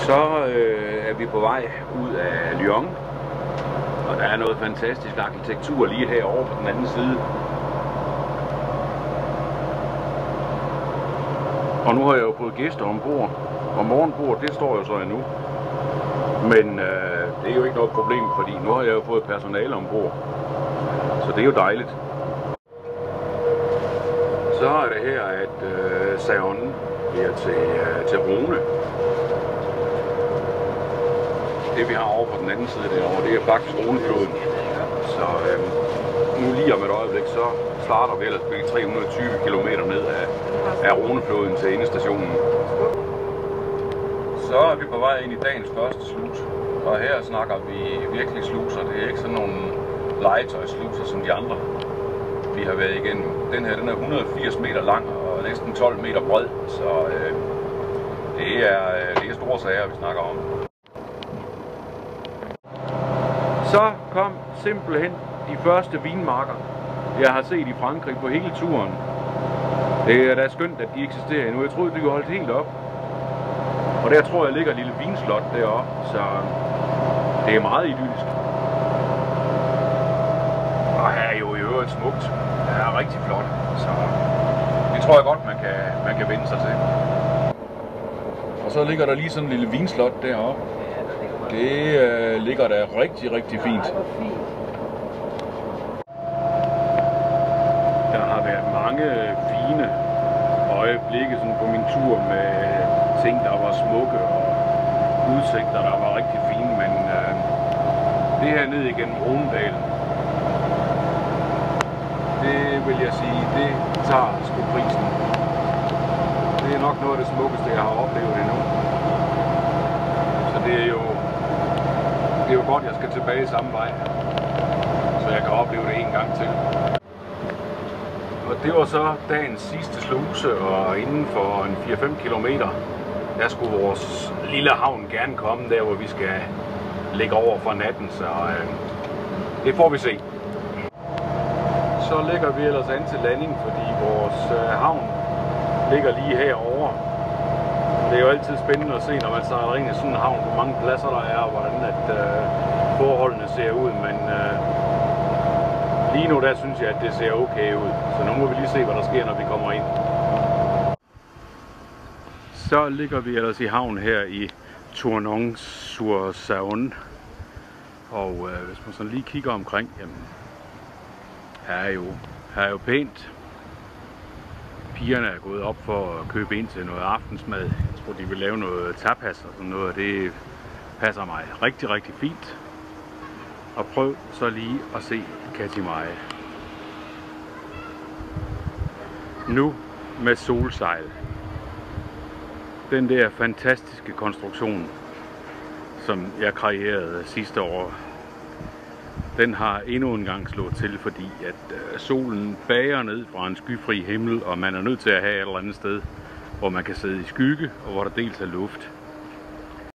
Så er vi på vej ud af Lyon, og der er noget fantastisk arkitektur lige herovre på den anden side. Og nu har jeg jo fået gæster ombord, og morgenbordet det står jo så endnu. Men det er jo ikke noget problem, fordi nu har jeg jo fået personale ombord, så det er jo dejligt. Så er det her, at Saône bliver til Rhône. Det vi har over på den anden side derovre, det er faktisk Rhônefloden. Så nu lige om et øjeblik, så starter vi ellers 320 km ned af Rhônefloden til endestationen. Så er vi på vej ind i dagens første sluse, og her snakker vi virkelig sluser. Det er ikke sådan nogle legetøjssluser som de andre, vi har været igennem. Den her den er 180 meter lang og næsten 12 meter bred, så det er store sager, vi snakker om. Så kom simpelthen de første vinmarker, jeg har set i Frankrig på hele turen. Det er da skønt, at de eksisterer endnu. Jeg troede, de kunne holde helt op. Og der tror jeg ligger et lille vinslot deroppe, så det er meget idyllisk. Og her er jo i øvrigt smukt. Det er rigtig flot, så det tror jeg godt, man kan vende sig til. Og så ligger der lige sådan en lille vinslot deroppe. Det ligger der rigtig, rigtig fint. Der har været mange fine øjeblikke sådan på min tur med ting, der var smukke og udsigter, der var rigtig fine, men det her ned igennem Rhônedalen, det vil jeg sige, det tager sgu prisen. Det er nok noget af det smukkeste, jeg har oplevet endnu. Så det er jo godt, jeg skal tilbage samme vej, så jeg kan opleve det en gang til. Og det var så dagens sidste sluse, og inden for en 4-5 kilometer, der skulle vores lille havn gerne komme der, hvor vi skal ligge over for natten, så det får vi se. Så lægger vi ellers an til landing, fordi vores havn ligger lige herovre. Det er jo altid spændende at se, når man sejler ind i sådan en havn, hvor mange pladser der er, og hvordan forholdene ser ud, men lige nu der synes jeg, at det ser okay ud. Så nu må vi lige se, hvad der sker, når vi kommer ind. Så ligger vi ellers i havn her i Tournon-sur-Saône. Og hvis man sådan lige kigger omkring, jamen, her er jo pænt. Pigerne er gået op for at købe ind til noget aftensmad. Jeg tror, de vil lave noget tapas og sådan noget, og det passer mig rigtig, rigtig fint. Og prøv så lige at se Kathimae. Nu med solsejl. Den der fantastiske konstruktion, som jeg kreerede sidste år, den har endnu en gang slået til, fordi at solen bager ned fra en skyfri himmel, og man er nødt til at have et eller andet sted, hvor man kan sidde i skygge, og hvor der dels er luft.